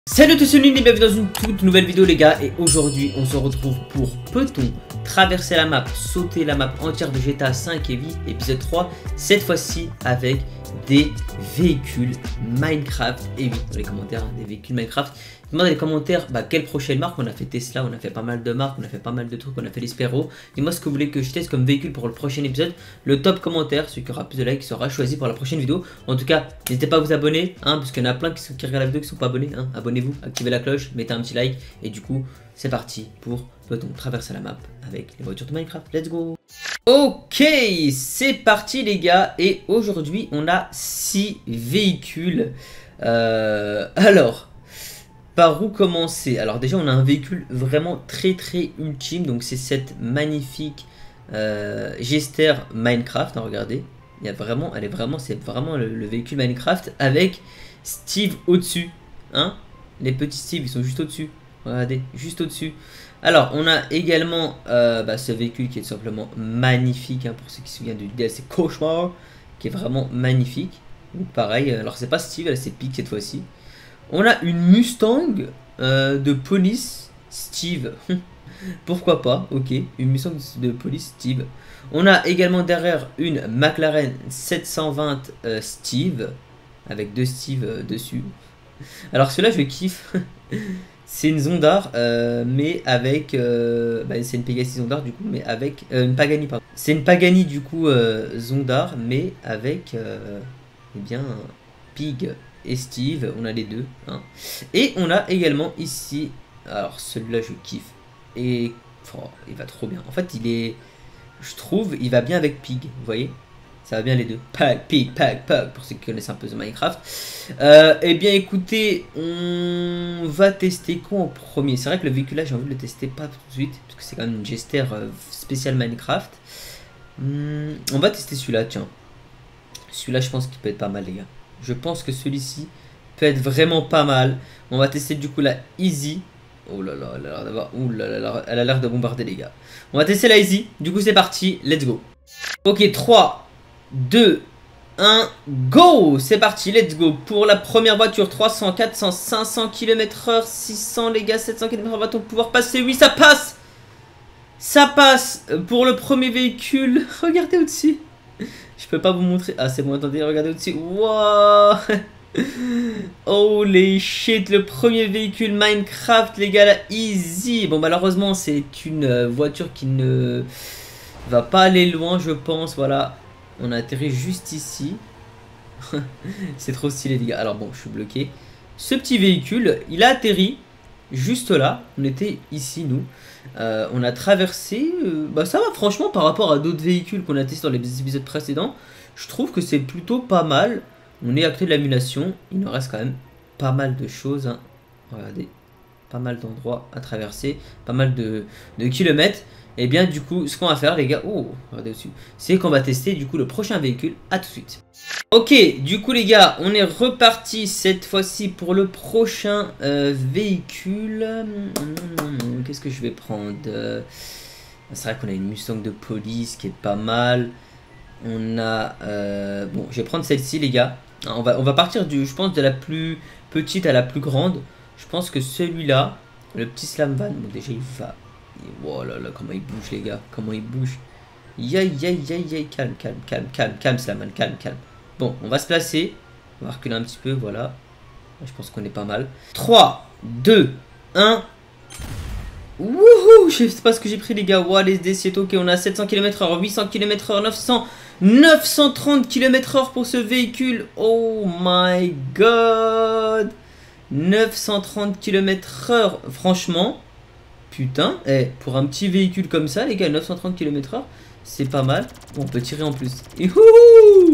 Salut à tous, c'est Nini et bienvenue dans une toute nouvelle vidéo les gars. Et aujourd'hui on se retrouve pour peut-on traverser la map, sauter la map entière de GTA 5 et vie épisode 3. Cette fois-ci avec des véhicules Minecraft. Et oui, dans les commentaires, des véhicules Minecraft. Demandez dans les commentaires quelle prochaine marque. On a fait Tesla, on a fait pas mal de marques, on a fait pas mal de trucs, on a fait l'Espero. Dis-moi ce que vous voulez que je teste comme véhicule pour le prochain épisode. Le top commentaire, celui qui aura plus de likes sera choisi pour la prochaine vidéo. En tout cas, n'hésitez pas à vous abonner, parce qu'il y en a plein qui regardent la vidéo qui sont pas abonnés. Abonnez-vous, activez la cloche, mettez un petit like. Et du coup, c'est parti pour peut-on traverser la map avec les voitures de Minecraft. Let's go! Ok, c'est parti les gars. Et aujourd'hui, on a 6 véhicules. Alors... Par où commencer? Alors déjà on a un véhicule vraiment très ultime. Donc c'est cette magnifique Jester Minecraft, regardez. Il y a vraiment, c'est vraiment le véhicule Minecraft avec Steve au-dessus. Les petits Steve ils sont juste au-dessus. Regardez, juste au-dessus. Alors on a également ce véhicule qui est tout simplement magnifique, pour ceux qui se souviennent du DLC Cauchemar, qui est vraiment magnifique. Donc pareil, alors c'est pas Steve, c'est Pig cette fois-ci. On a une Mustang de police Steve. Pourquoi pas, ok. Une Mustang de police Steve. On a également derrière une McLaren 720 Steve. Avec 2 Steve dessus. Alors celui-là je kiffe. C'est une Zondar, mais avec... c'est une Pegasi Zondar du coup, mais avec... une Pagani, pardon. C'est une Pagani du coup Zondar, mais avec... eh bien, Pig et Steve, on a les deux. Et on a également ici, alors celui-là je kiffe, et il va trop bien. En fait il est, je trouve, il va bien avec Pig, vous voyez, ça va bien les deux. Pig, pour ceux qui connaissent un peu The Minecraft. Eh bien écoutez, on va tester quoi en premier? C'est vrai que le véhicule là j'ai envie de le tester pas tout de suite, parce que c'est quand même une Jester spéciale Minecraft. On va tester celui-là, tiens. Celui-là je pense qu'il peut être pas mal les gars. Je pense que celui-ci peut être vraiment pas mal. On va tester du coup la Easy. Oh là là, elle a l'air de bombarder les gars. On va tester la Easy. Du coup c'est parti, let's go. Ok, 3, 2, 1, go. C'est parti, let's go. Pour la première voiture, 300, 400, 500 km/h, 600 les gars, 700 km/h. Va-t-on pouvoir passer? Oui, ça passe. Ça passe pour le premier véhicule. Regardez au-dessus. Je peux pas vous montrer. Ah c'est bon, attendez, regardez au-dessus. Wow. Holy shit, le premier véhicule Minecraft les gars, la Easy. Bon malheureusement c'est une voiture qui ne va pas aller loin je pense. Voilà, on a atterri juste ici. C'est trop stylé les gars. Alors bon, je suis bloqué. Ce petit véhicule, il a atterri juste là. On était ici nous. On a traversé, ça va franchement par rapport à d'autres véhicules qu'on a testé dans les épisodes précédents. Je trouve que c'est plutôt pas mal. On est à côté de l'ammunition. Il nous reste quand même pas mal de choses. Regardez, pas mal d'endroits à traverser, pas mal de kilomètres. Et bien du coup, ce qu'on va faire les gars, regardez dessus, c'est qu'on va tester du coup le prochain véhicule. À tout de suite. Ok, du coup les gars, on est reparti cette fois-ci pour le prochain véhicule. Qu'est-ce que je vais prendre? C'est vrai qu'on a une Mustang de police qui est pas mal. On a... bon, je vais prendre celle-ci les gars. On va partir je pense de la plus petite à la plus grande. Je pense que celui-là, le petit slam van, bon déjà il va... Oh là là, comment il bouge les gars, comment il bouge. Calme Slamman, calme. Bon, on va se placer. On va reculer un petit peu, voilà. Je pense qu'on est pas mal. 3, 2, 1. Wouhou, je sais pas ce que j'ai pris les gars. Wow, les SD c'est ok, on a 700 km/h, 800 km/h, 930 km/h pour ce véhicule. Oh my god. 930 km/h, franchement. Putain, pour un petit véhicule comme ça, les gars, 930 km/h, c'est pas mal. Bon, on peut tirer en plus. Youhou!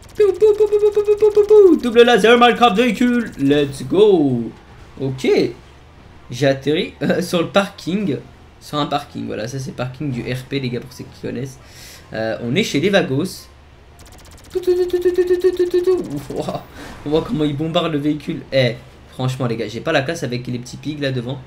Double laser Minecraft véhicule, let's go! Ok, j'ai atterri sur le parking, sur un parking. Voilà, ça c'est parking du RP, les gars, pour ceux qui connaissent. On est chez les Vagos. On voit comment il bombarde le véhicule. Franchement, les gars, j'ai pas la classe avec les petits pigs là devant.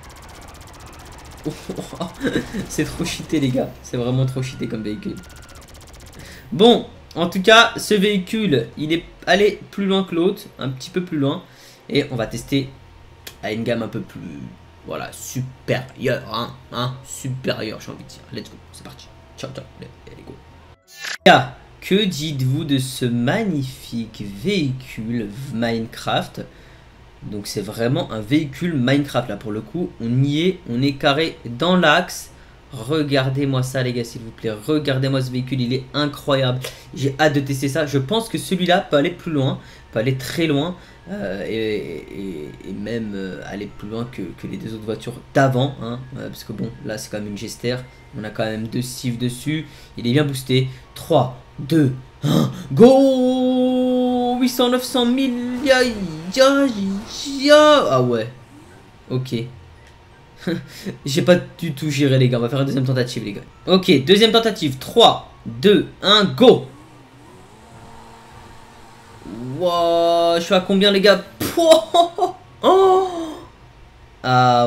C'est trop cheaté les gars, c'est vraiment trop cheaté comme véhicule. Bon, en tout cas ce véhicule il est allé plus loin que l'autre, un petit peu plus loin. Et on va tester à une gamme un peu plus, voilà, supérieure, supérieure, j'ai envie de dire. Let's go, c'est parti. Ciao, ciao, let's go. Que dites-vous de ce magnifique véhicule Minecraft? Donc c'est vraiment un véhicule Minecraft là pour le coup. On y est, on est carré dans l'axe. Regardez-moi ça les gars s'il vous plaît. Regardez-moi ce véhicule, il est incroyable. J'ai hâte de tester ça. Je pense que celui-là peut aller plus loin, peut aller très loin. Et même aller plus loin que les deux autres voitures d'avant. Parce que bon, là c'est quand même une Jester. On a quand même 2 Steve dessus. Il est bien boosté. 3, 2, 1, go! 800, 900 000. Ah ouais. Ok. J'ai pas du tout géré les gars. On va faire une deuxième tentative les gars. Ok, deuxième tentative. 3, 2, 1, go! Wow, je suis à combien les gars? Oh, ah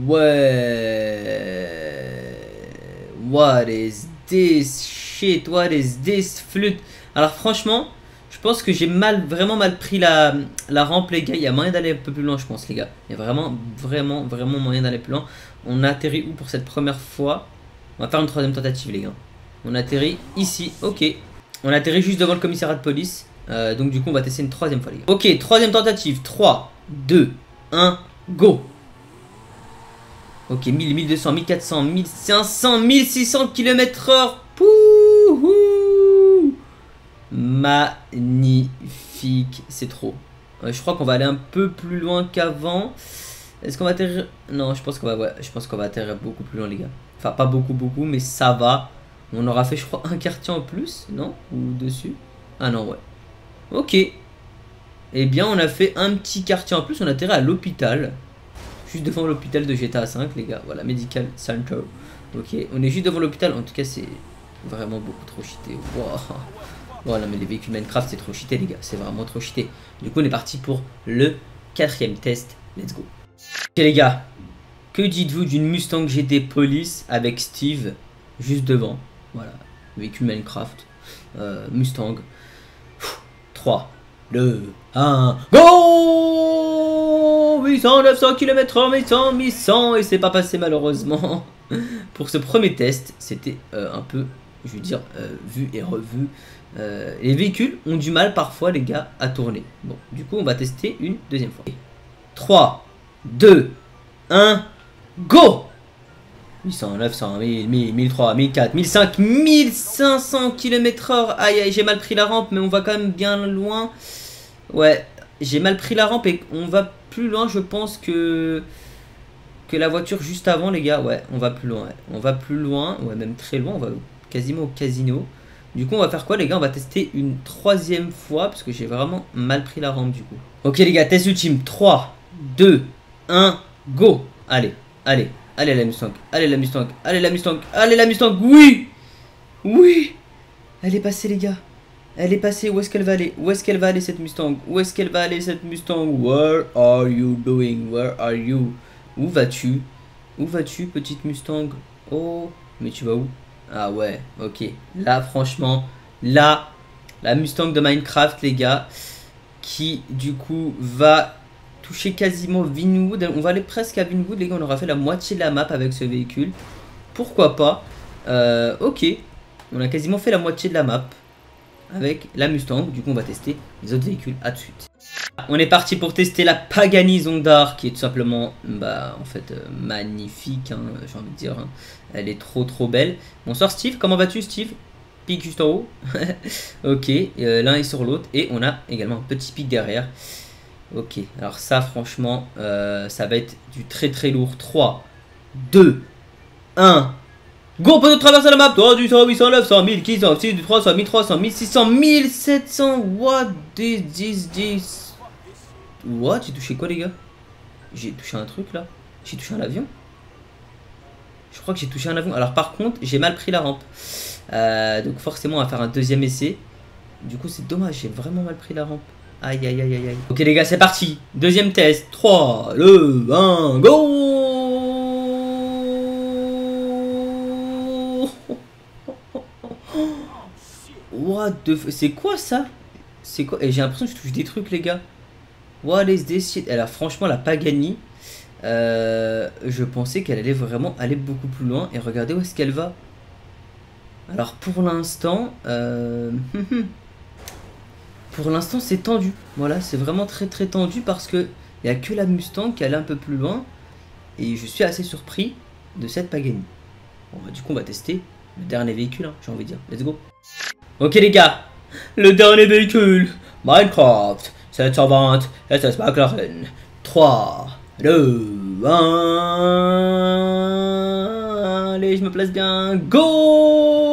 ouais. What is this shit? What is this flûte? Alors franchement, je pense que j'ai vraiment mal pris la rampe les gars. Il y a moyen d'aller un peu plus loin je pense les gars. Il y a vraiment moyen d'aller plus loin. On a atterri où pour cette première fois? On va faire une troisième tentative les gars. On atterrit ici, ok. On atterrit juste devant le commissariat de police. Donc du coup on va tester une troisième fois les gars. Ok, troisième tentative. 3, 2, 1, go. Ok, 1000, 1200, 1400, 1500, 1600 km/h. Pouhou. Magnifique. C'est trop. Je crois qu'on va aller un peu plus loin qu'avant. Est-ce qu'on va atterrir? Non, je pense qu'on va, ouais, atterrir beaucoup plus loin les gars. Enfin pas beaucoup mais ça va. On aura fait je crois un quartier en plus, non? Ou dessus? Ah non, ouais. Ok. Eh bien on a fait un petit quartier en plus. On a atterri à l'hôpital. Juste devant l'hôpital de GTA 5 les gars. Voilà, Medical Center. Ok, on est juste devant l'hôpital. En tout cas c'est vraiment beaucoup trop cheaté. Wow. Voilà, mais les véhicules Minecraft c'est trop cheaté les gars. C'est vraiment trop cheaté. Du coup on est parti pour le 4e test. Let's go. Ok les gars, que dites-vous d'une Mustang GT Police avec Steve juste devant? Voilà, véhicule Minecraft. Mustang. 3, 2, 1, go! 800, 900 km/h, 800, 1100 et c'est pas passé malheureusement. Pour ce premier test, c'était un peu, je veux dire, vu et revu. Les véhicules ont du mal parfois les gars à tourner. Bon, du coup on va tester une deuxième fois. 3, 2, 1, go! 800, 900, 1000, 1000, 1003, 1004, 1005, 1500 km/h. Aïe aïe, j'ai mal pris la rampe, mais on va quand même bien loin. Ouais, j'ai mal pris la rampe et on va plus loin, je pense, que la voiture juste avant, les gars. Ouais, on va plus loin. Ouais. On va plus loin, ouais, même très loin. On va quasiment au casino. Du coup, on va faire quoi, les gars? On va tester une troisième fois parce que j'ai vraiment mal pris la rampe, du coup. Ok, les gars, test ultime. 3, 2, 1, go! Allez, allez. Allez la Mustang, allez la Mustang, allez la Mustang, allez la Mustang, oui! Oui! Elle est passée les gars. Elle est passée, où est-ce qu'elle va aller? Où est-ce qu'elle va aller cette Mustang? Où est-ce qu'elle va aller cette Mustang? Where are you doing? Where are you? Où vas-tu? Où vas-tu petite Mustang? Oh, mais tu vas où? Ah ouais, ok. Là franchement, là, la Mustang de Minecraft les gars, qui du coup va toucher quasiment Vinwood. On va aller presque à Vinwood les gars. On aura fait la moitié de la map avec ce véhicule. Pourquoi pas. Ok. On a quasiment fait la moitié de la map avec la Mustang. Du coup on va tester les autres véhicules. À tout de suite. On est parti pour tester la Pagani Zonda, qui est tout simplement bah, en fait magnifique hein, j'ai envie de dire hein. Elle est trop belle. Bonsoir Steve, comment vas-tu Steve? Pic juste en haut. Ok, l'un est sur l'autre. Et on a également un petit pic derrière. Ok, alors ça franchement, ça va être du très lourd. 3, 2, 1, go! Pour nous traverser la map. 3, 800, 800, 900, 1500, 6, 300, 1300, 1600, 1700. What is this? What? J'ai touché quoi les gars? J'ai touché un truc là? J'ai touché un avion? Je crois que j'ai touché un avion. Alors par contre, j'ai mal pris la rampe. Donc forcément on va faire un deuxième essai. Du coup c'est dommage, j'ai vraiment mal pris la rampe. Aïe aïe aïe aïe aïe. Ok les gars, c'est parti. Deuxième test. 3, 2, 1, go! What the f... C'est quoi ça? C'est quoi? Et j'ai l'impression que je touche des trucs les gars. What is this shit? Alors franchement la Pagani, Je pensais qu'elle allait vraiment aller beaucoup plus loin. Et regardez où est-ce qu'elle va. Alors pour l'instant... pour l'instant c'est tendu. Voilà, c'est vraiment très très tendu parce que il n'y a que la Mustang qui allait un peu plus loin. Et je suis assez surpris de cette Pagani. Bon bah du coup on va tester le dernier véhicule, hein, j'ai envie de dire. Let's go. Ok les gars, le dernier véhicule. Minecraft 720 SS McLaren. 3, 2, 1. Allez, je me place bien. Go!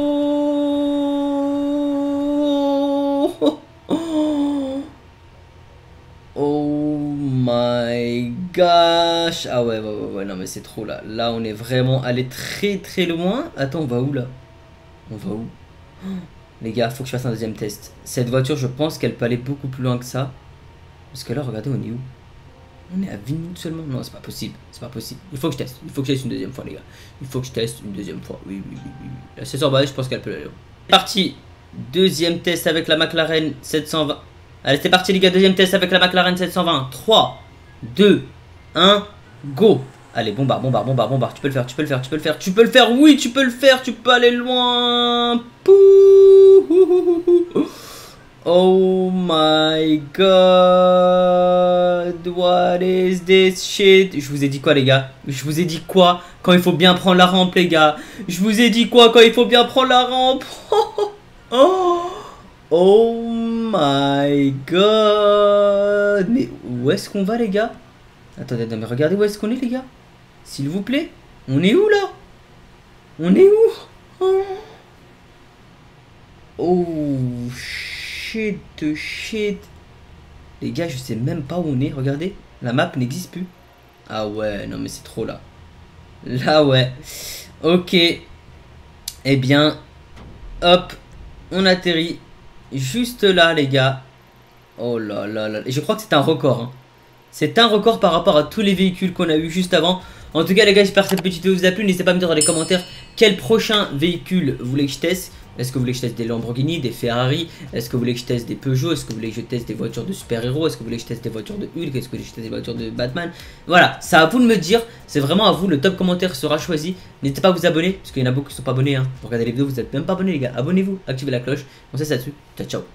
Oh my gosh. Ah ouais, non mais c'est trop là. Là on est vraiment allé très très loin. Attends, on va où là? On va où? Les gars, faut que je fasse un deuxième test. Cette voiture, je pense qu'elle peut aller beaucoup plus loin que ça. Parce que là, regardez, on est où? On est à 20 minutes seulement? Non, c'est pas possible. C'est pas possible. Il faut que je teste. Il faut que je teste une deuxième fois, les gars. Il faut que je teste une deuxième fois. Oui. La 720, je pense qu'elle peut aller loin. C'est parti. Deuxième test avec la McLaren 720. Allez, c'est parti, les gars. Deuxième test avec la McLaren 720. 3, 2, 1, go. Allez, bombarde. Tu peux le faire, tu peux le faire. Oui, tu peux le faire. Tu peux aller loin. Pouh. Oh my god. What is this shit? Je vous ai dit quoi, les gars? Je vous ai dit quoi quand il faut bien prendre la rampe, les gars? Je vous ai dit quoi quand il faut bien prendre la rampe? Oh my god. Mais où est-ce qu'on va, les gars? Attendez, mais regardez où est-ce qu'on est, les gars. S'il vous plaît. On est où, là? On est où? Oh shit. Les gars, je sais même pas où on est. Regardez, la map n'existe plus. Ah ouais, non mais c'est trop là. Là ouais. Ok. Eh bien, hop, on atterrit juste là, les gars. Oh là là. Et je crois que c'est un record, hein. C'est un record par rapport à tous les véhicules qu'on a eu juste avant. En tout cas, les gars, j'espère que cette petite vidéo vous a plu. N'hésitez pas à me dire dans les commentaires quel prochain véhicule vous voulez que je teste. Est-ce que vous voulez que je teste des Lamborghini, des Ferrari? Est-ce que vous voulez que je teste des Peugeot? Est-ce que vous voulez que je teste des voitures de super-héros? Est-ce que vous voulez que je teste des voitures de Hulk? Est-ce que vous voulez que je teste des voitures de Batman? Voilà, c'est à vous de me dire. C'est vraiment à vous. Le top commentaire sera choisi. N'hésitez pas à vous abonner, parce qu'il y en a beaucoup qui ne sont pas abonnés, hein. Pour regarder les vidéos, vous n'êtes même pas abonnés, les gars. Abonnez-vous, activez la cloche. On se laisse là-dessus. Ciao, ciao.